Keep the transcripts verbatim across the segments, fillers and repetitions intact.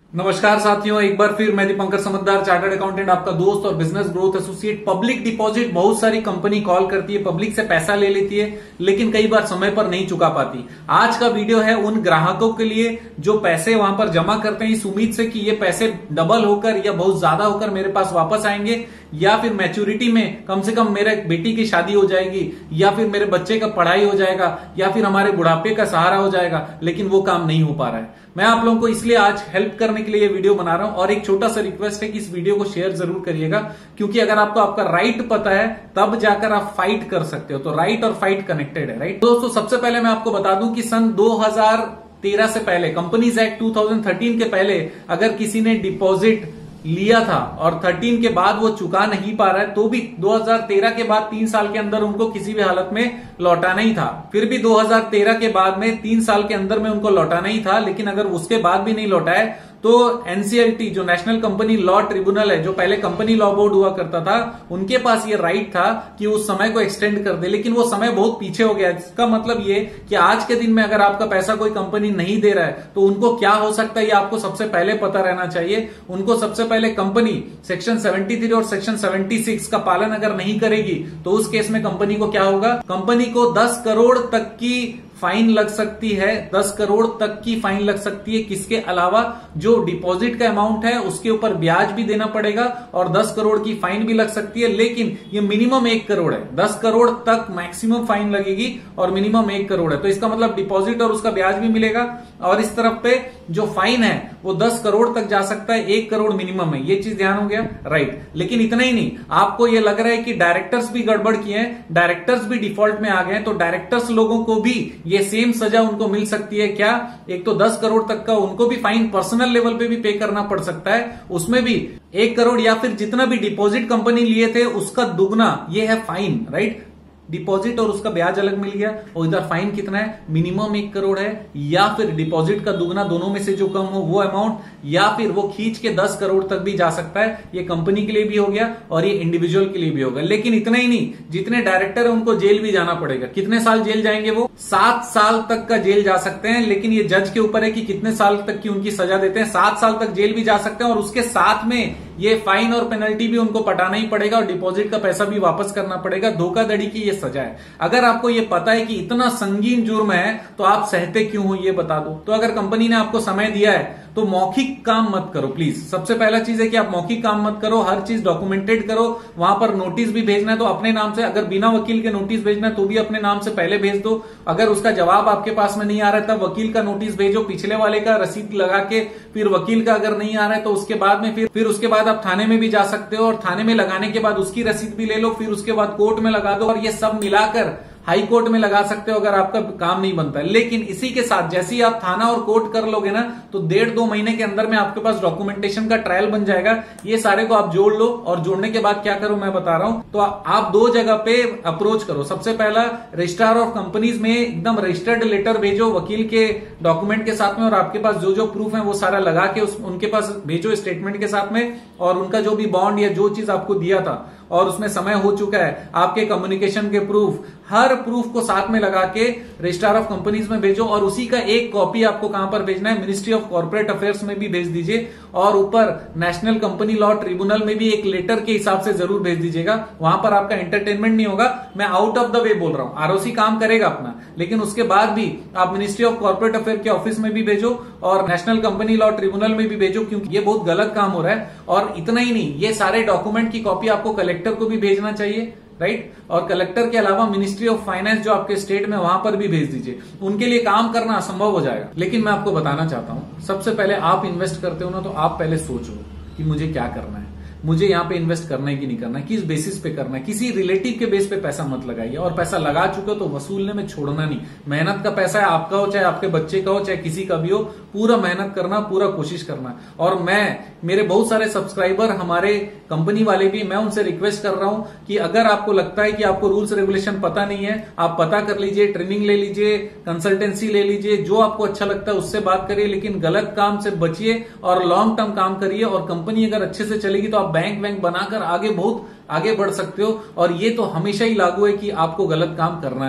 नमस्कार साथियों, एक बार फिर मैं दीपंकर समझदार चार्टर्ड अकाउंटेंट, आपका दोस्त और business growth associate. Public deposit बहुत सारी कंपनी कॉल करती है, पब्लिक से पैसा ले लेती है, लेकिन कई बार समय पर नहीं चुका पाती। आज का वीडियो है उन ग्राहकों के लिए जो पैसे वहां पर जमा करते हैं इस उम्मीद से कि ये पैसे डबल होकर या बहुत ज्यादा होकर मेरे पास वापस आएंगे, या फिर मैच्योरिटी में कम से कम मेरे बेटी की शादी हो जाएगी, या फिर मेरे बच्चे का पढ़ाई हो जाएगा, या फिर हमारे बुढ़ापे का सहारा हो जाएगा। लेकिन वो काम नहीं हो पा रहा है। मैं आप लोगों को इसलिए आज हेल्प करने के लिए ये वीडियो बना रहा हूं, और एक छोटा सा रिक्वेस्ट है कि इस वीडियो को शेयर जरूर करिएगा, क्योंकि अगर आपको आपका राइट पता है तब जाकर आप फाइट कर सकते हो। तो राइट और फाइट कनेक्टेड है, राइट दोस्तों। सबसे पहले मैं आपको बता दूं कि सन दो हज़ार तेरह से पहले, कंपनीज एक्ट दो हज़ार तेरह के पहले अगर किसी ने डिपॉजिट लिया था और तेरह के बाद वो चुका नहीं पा रहा है, तो भी दो हज़ार तेरह के बाद तीन साल के अंदर उनको किसी भी हालत में लौटाना ही था। फिर भी दो हज़ार तेरह के बाद में तीन साल के अंदर में उनको लौटाना ही था, लेकिन अगर उसके बाद भी नहीं लौटाए तो एनसीएलटी जो नेशनल कंपनी लॉ ट्रिब्यूनल है, जो पहले कंपनी लॉ बोर्ड हुआ करता था, उनके पास ये राइट था कि उस समय को एक्सटेंड कर दे। लेकिन वो समय बहुत पीछे हो गया। इसका मतलब ये कि आज के दिन में अगर आपका पैसा कोई कंपनी नहीं दे रहा है तो उनको क्या हो सकता है, ये आपको सबसे पहले पता रहना चाहिए। उनको सबसे पहले कंपनी सेक्शन तिहत्तर और सेक्शन छिहत्तर का पालन अगर नहीं करेगी तो उस केस में कंपनी को क्या होगा, कंपनी को दस करोड़ तक की फाइन लग सकती है। दस करोड़ तक की फाइन लग सकती है। किसके अलावा जो डिपॉजिट का अमाउंट है उसके ऊपर ब्याज भी देना पड़ेगा और दस करोड़ की फाइन भी लग सकती है। लेकिन ये मिनिमम एक करोड़ है, दस करोड़ तक मैक्सिमम फाइन लगेगी और मिनिमम एक करोड़ है। तो इसका मतलब डिपॉजिट और उसका ब्याज भी मिलेगा, और इस तरफ पे जो फाइन है वो दस करोड़ तक जा सकता है, एक करोड़ मिनिमम है। ये चीज ध्यान हो गया, राइट। लेकिन इतना ही नहीं, आपको ये लग रहा है कि डायरेक्टर्स भी गड़बड़ किए हैं, डायरेक्टर्स भी डिफॉल्ट में आ गए हैं, तो डायरेक्टर्स लोगों को भी ये सेम सजा उनको मिल सकती है। क्या? एक तो दस करोड़ तक का उनको भी फाइन पर्सनल लेवल पे भी पे करना पड़ सकता है, उसमें भी एक करोड़ या फिर जितना भी डिपॉजिट कंपनी लिए थे उसका दुगना ये है फाइन, राइट। डिपॉजिट और उसका ब्याज अलग मिल गया, और इधर फाइन कितना है, मिनिमम एक करोड़ है, या फिर डिपॉजिट का दुगना, दोनों में से जो कम हो वो अमाउंट, या फिर वो खींच के दस करोड़ तक भी जा सकता है। ये कंपनी के लिए भी हो गया और ये इंडिविजुअल के लिए भी होगा। लेकिन इतना ही नहीं, जितने डायरेक्टर है उनको जेल भी जाना पड़ेगा। कितने साल जेल जाएंगे वो? सात साल तक का जेल जा सकते हैं। लेकिन ये जज के ऊपर है कि कितने साल तक की उनकी सजा देते हैं। सात साल तक जेल भी जा सकते हैं, और उसके साथ में ये फाइन और पेनल्टी भी उनको पटाना ही पड़ेगा, और डिपॉजिट का पैसा भी वापस करना पड़ेगा। धोखाधड़ी की ये सजा है। अगर आपको ये पता है कि इतना संगीन जुर्म है तो आप सहते क्यों हो, ये बता दो। तो अगर कंपनी ने आपको समय दिया है तो मौखिक काम मत करो प्लीज। सबसे पहला चीज है कि आप मौखिक काम मत करो, हर चीज डॉक्यूमेंटेड करो। वहां पर नोटिस भी भेजना है तो अपने नाम से, अगर बिना वकील के नोटिस भेजना है तो भी अपने नाम से पहले भेज दो। अगर उसका जवाब आपके पास में नहीं आ रहा है तब वकील का नोटिस भेजो, पिछले वाले का रसीद लगा के, फिर वकील का अगर नहीं आ रहा है तो उसके बाद में फिर फिर उसके बाद आप थाने में भी जा सकते हो, और थाने में लगाने के बाद उसकी रसीद भी ले लो, फिर उसके बाद कोर्ट में लगा दो, और ये सब मिलाकर हाई कोर्ट में लगा सकते हो अगर आपका काम नहीं बनता है। लेकिन इसी के साथ जैसे ही आप थाना और कोर्ट कर लोगे ना, तो डेढ़ दो महीने के अंदर में आपके पास डॉक्यूमेंटेशन का ट्रायल बन जाएगा। ये सारे को आप जोड़ लो, और जोड़ने के बाद क्या करो मैं बता रहा हूं। तो आप दो जगह पे अप्रोच करो। सबसे पहला, रजिस्ट्रार ऑफ कंपनीज में एकदम रजिस्टर्ड लेटर भेजो वकील के डॉक्यूमेंट के साथ में, और आपके पास जो जो प्रूफ है वो सारा लगा के उस, उनके पास भेजो स्टेटमेंट के साथ में, और उनका जो भी बॉन्ड या जो चीज आपको दिया था और उसमें समय हो चुका है, आपके कम्युनिकेशन के प्रूफ, हर प्रूफ को साथ में लगा के रजिस्ट्रार ऑफ कंपनीज में भेजो, और उसी का एक कॉपी आपको कहां पर भेजना है, मिनिस्ट्री ऑफ कॉर्पोरेट अफेयर्स में भी भेज दीजिए, और ऊपर नेशनल कंपनी लॉ ट्रिब्यूनल में भी एक लेटर के हिसाब से जरूर भेज दीजिएगा। वहां पर आपका एंटरटेनमेंट नहीं होगा, मैं आउट ऑफ द वे बोल रहा हूं। आरओसी काम करेगा अपना, लेकिन उसके बाद भी आप मिनिस्ट्री ऑफ कॉर्पोरेट अफेयर के ऑफिस में भी भेजो और नेशनल कंपनी लॉ ट्रिब्यूनल में भी भेजो, क्योंकि ये बहुत गलत काम हो रहा है। और इतना ही नहीं, ये सारे डॉक्यूमेंट की कॉपी आपको कलेक्टर को भी भेजना चाहिए, राइट। और कलेक्टर के अलावा मिनिस्ट्री ऑफ फाइनेंस जो आपके स्टेट में, वहां पर भी भेज दीजिए। उनके लिए काम करना असंभव हो जाएगा। लेकिन मैं आपको बताना चाहता हूं, सबसे पहले आप इन्वेस्ट करते हो ना, तो आप पहले सोचो कि मुझे क्या करना है, मुझे यहाँ पे इन्वेस्ट करना है कि नहीं करना है, किस बेसिस पे करना है। किसी रिलेटिव के बेस पे पैसा मत लगाइए, और पैसा लगा चुके हो तो वसूलने में छोड़ना नहीं। मेहनत का पैसा है, आपका हो चाहे आपके बच्चे का हो चाहे किसी का भी हो, पूरा मेहनत करना, पूरा कोशिश करना। और मैं, मेरे बहुत सारे सब्सक्राइबर, हमारे कंपनी वाले भी, मैं उनसे रिक्वेस्ट कर रहा हूं कि अगर आपको लगता है कि आपको रूल्स रेगुलेशन पता नहीं है, आप पता कर लीजिए, ट्रेनिंग ले लीजिए, कंसल्टेंसी ले लीजिए, जो आपको अच्छा लगता है उससे बात करिए, लेकिन गलत काम से बचिए और लॉन्ग टर्म काम करिए। और कंपनी अगर अच्छे से चलेगी तो आप बैंक बैंक बनाकर आगे बहुत आगे बढ़ सकते हो। और ये तो हमेशा ही लागू है कि आपको गलत काम करना नहीं है।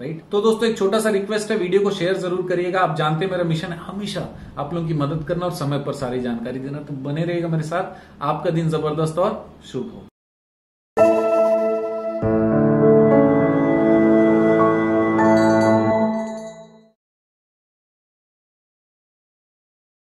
राइट। तो दोस्तों एक छोटा सा रिक्वेस्ट है, वीडियो को शेयर जरूर करिएगा। आप जानते हैं मेरा मिशन है हमेशा आप लोगों की मदद करना और समय पर सारी जानकारी देना, तो बने रहिएगा मेरे साथ। आपका दिन जबरदस्त और शुभ हो।